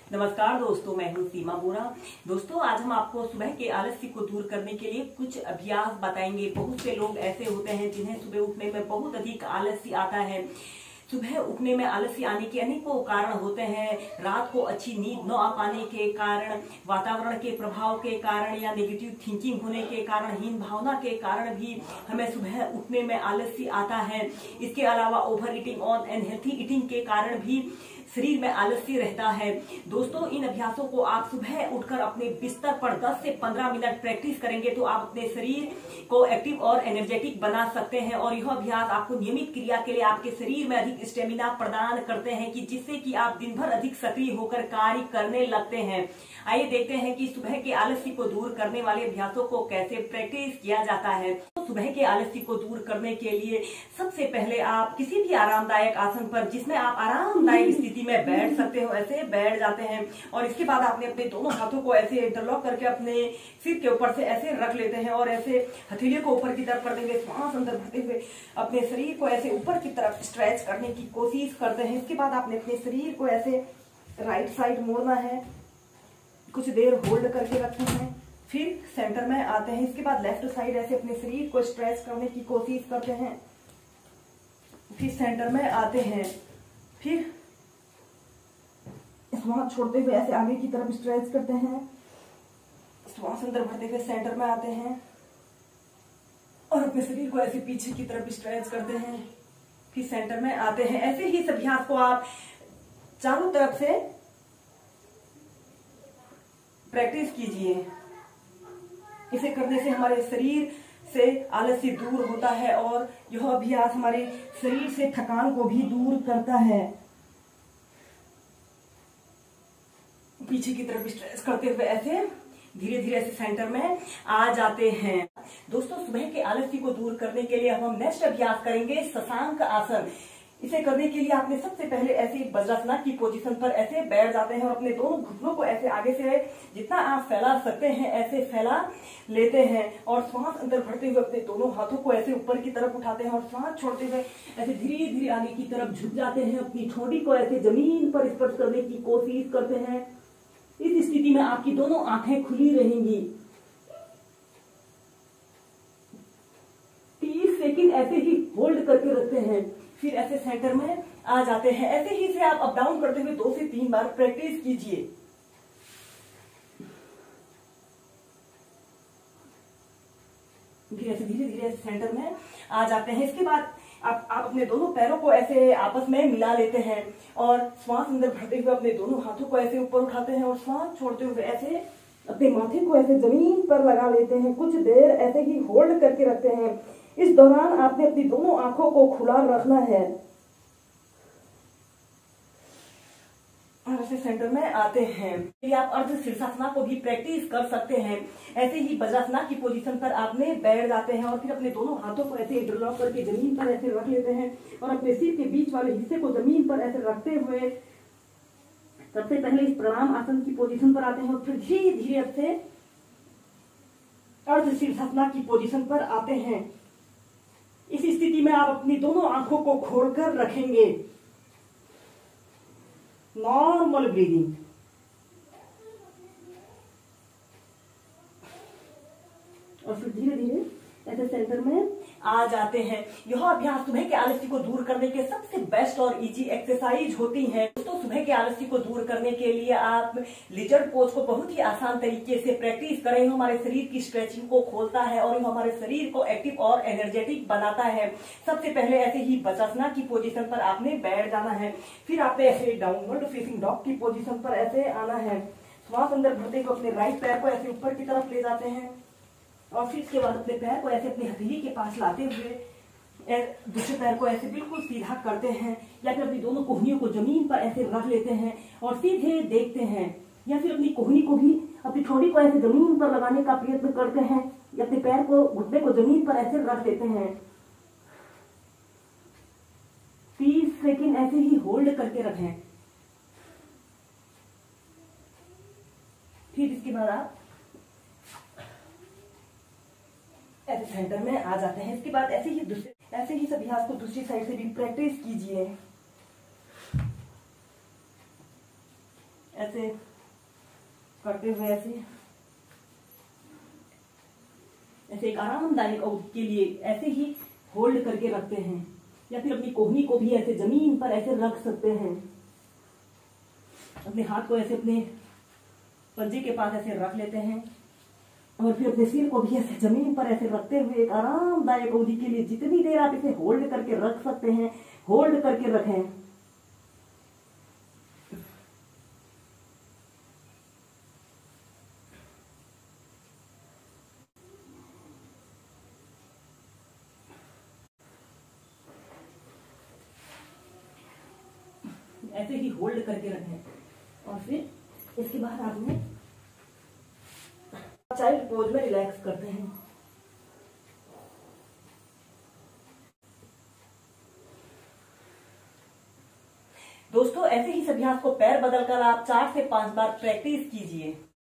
नमस्कार दोस्तों, मैं हूं सीमा बोरा। दोस्तों, आज हम आपको सुबह के आलस्य को दूर करने के लिए कुछ अभ्यास बताएंगे। बहुत से लोग ऐसे होते हैं जिन्हें सुबह उठने में बहुत अधिक आलस्य आता है। सुबह उठने में आलस्य आने के अनेकों कारण होते हैं। रात को अच्छी नींद न आ पाने के कारण, वातावरण के प्रभाव के कारण या नेगेटिव थिंकिंग होने के कारण, हीन भावना के कारण भी हमें सुबह उठने में आलस्य आता है। इसके अलावा ओवर ईटिंग और अनहेल्थी ईटिंग के कारण भी शरीर में आलस्य रहता है। दोस्तों, इन अभ्यासों को आप सुबह उठकर अपने बिस्तर पर 10 से 15 मिनट प्रैक्टिस करेंगे तो आप अपने शरीर को एक्टिव और एनर्जेटिक बना सकते हैं। और यह अभ्यास आपको नियमित क्रिया के लिए आपके शरीर में अधिक स्टेमिना प्रदान करते हैं कि जिससे कि आप दिन भर अधिक सक्रिय होकर कार्य करने लगते हैं। आइए देखते हैं कि सुबह के आलस्य को दूर करने वाले अभ्यासों को कैसे प्रैक्टिस किया जाता है। तो सुबह के आलस्य को दूर करने के लिए सबसे पहले आप किसी भी आरामदायक आसन पर, जिसमें आप आरामदायक स्थिति में बैठ सकते हो, ऐसे बैठ जाते हैं। और इसके बाद आपने अपने दोनों हाथों को ऐसे इंटरलॉक करके अपने सिर के ऊपर से ऐसे रख लेते हैं और ऐसे हथेलियों को ऊपर की तरफ करते हुए, श्वास अंदर भरते हुए अपने शरीर को ऐसे ऊपर की तरफ स्ट्रेच करने की कोशिश करते हैं। इसके बाद आपने अपने शरीर को ऐसे राइट साइड मोड़ना है, कुछ देर होल्ड करके रखना है, फिर सेंटर में आते हैं। इसके बाद लेफ्ट साइड ऐसे अपने शरीर को स्ट्रेच करने की कोशिश करते हैं, फिर सेंटर में आते हैं, फिर श्वास छोड़ते हुए ऐसे आगे की तरफ स्ट्रेच करते हैं, श्वास अंदर भरते हुए सेंटर में आते हैं और अपने शरीर को ऐसे पीछे की तरफ स्ट्रेच करते हैं, फिर सेंटर में आते हैं। ऐसे ही इस अभ्यास को आप चारों तरफ से प्रैक्टिस कीजिए। इसे करने से हमारे शरीर से आलस्य दूर होता है और यह अभ्यास हमारे शरीर से थकान को भी दूर करता है। पीछे की तरफ स्ट्रेच करते हुए ऐसे धीरे धीरे ऐसे सेंटर में आ जाते हैं। दोस्तों, सुबह के आलस्य को दूर करने के लिए हम नेक्स्ट अभ्यास करेंगे शशांक आसन। इसे करने के लिए आपने सबसे पहले ऐसे वज्रासन की पोजीशन पर ऐसे बैठ जाते हैं और अपने दोनों घुटनों को ऐसे आगे से जितना आप फैला सकते हैं ऐसे फैला लेते हैं और श्वास अंदर भरते हुए अपने दोनों हाथों को ऐसे ऊपर की तरफ उठाते हैं और श्वास छोड़ते हुए ऐसे धीरे धीरे आगे की तरफ झुक जाते हैं। अपनी ठोड़ी को ऐसे जमीन पर स्पर्श करने की कोशिश करते हैं। इस स्थिति में आपकी दोनों आंखें खुली रहेंगी। 30 सेकंड ऐसे ही होल्ड करके रखते हैं, फिर ऐसे सेंटर में आ जाते हैं। ऐसे ही से आप अप डाउन करते हुए 2 से 3 बार प्रैक्टिस कीजिए। फिर ऐसे धीरे धीरे सेंटर में आ जाते हैं। इसके बाद आप अपने दोनों पैरों को ऐसे आपस में मिला लेते हैं और श्वास अंदर भरते हुए अपने दोनों हाथों को ऐसे ऊपर उठाते हैं और श्वास छोड़ते हुए ऐसे अपने माथे को ऐसे जमीन पर लगा लेते हैं। कुछ देर ऐसे ही होल्ड करके रखते हैं। इस दौरान आपने अपनी दोनों आंखों को खुला रखना है और ऐसे सेंटर में आते हैं। आप अर्ध शीर्षासन को भी प्रैक्टिस कर सकते हैं। ऐसे ही वज्रासन की पोजीशन पर आपने बैठ जाते हैं और फिर अपने दोनों हाथों को ऐसे इंटरलॉक करके जमीन पर ऐसे रख लेते हैं और अपने सिर के बीच वाले हिस्से को जमीन पर ऐसे रखते हुए सबसे पहले इस प्रणाम आसन की पोजीशन पर आते हैं और फिर धीरे धीरे से अर्ध शीर्षासन की पोजीशन पर आते हैं। इस स्थिति में आप अपनी दोनों आंखों को खोलकर रखेंगे। Normal breathing. और फिर धीरे धीरे ऐसे सेंटर में आ जाते हैं। यह अभ्यास सुबह के आलस्य को दूर करने के सबसे बेस्ट और इजी एक्सरसाइज होती है। दोस्तों, सुबह के आलस्य को दूर करने के लिए आप लिजर्ड पोज को बहुत ही आसान तरीके से प्रैक्टिस करें। यह हमारे शरीर की स्ट्रेचिंग को खोलता है और यह हमारे शरीर को एक्टिव और एनर्जेटिक बनाता है। सबसे पहले ऐसे ही वज्रासन की पोजीशन पर आपने बैठ जाना है, फिर आपने ऐसे डाउनवर्ड फेसिंग डॉग की पोजीशन पर ऐसे आना है। श्वास अंदर भरते हुए अपने राइट पैर को ऐसे ऊपर की तरफ ले जाते हैं और फिर इसके बाद अपने पैर को ऐसे अपनी हथेली के पास लाते हुए दूसरे पैर को ऐसे बिल्कुल सीधा करते हैं या फिर अपनी दोनों कोहनियों को जमीन पर ऐसे रख लेते हैं और सीधे देखते हैं, या फिर अपनी कोहनी को भी अपनी ठोड़ी को ऐसे जमीन पर लगाने का प्रयत्न करते हैं या अपने पैर को घुटने को जमीन पर ऐसे रख लेते हैं। 30 सेकंड ऐसे ही होल्ड करके रखें। फिर इसके बाद आप ऐसे सेंटर में आ जाते हैं। इसके बाद ऐसे ही इस अभ्यास को दूसरी साइड से भी प्रैक्टिस कीजिए। ऐसे करते हुए ऐसे ऐसे एक आरामदायक अवधि के लिए ऐसे ही होल्ड करके रखते हैं, या फिर अपनी कोहनी को भी ऐसे जमीन पर ऐसे रख सकते हैं। अपने हाथ को ऐसे अपने पंजे के पास ऐसे रख लेते हैं और फिर अपने सिर को भी ऐसे जमीन पर ऐसे रखते हुए एक आरामदायक अवधि के लिए जितनी देर आप इसे होल्ड करके रख सकते हैं, होल्ड करके रखें। ऐसे ही होल्ड करके रखें और फिर इसके बाद आपने चाइल्ड पोज में रिलैक्स करते हैं। दोस्तों ऐसे ही इस अभ्यास को पैर बदलकर आप 4 से 5 बार प्रैक्टिस कीजिए।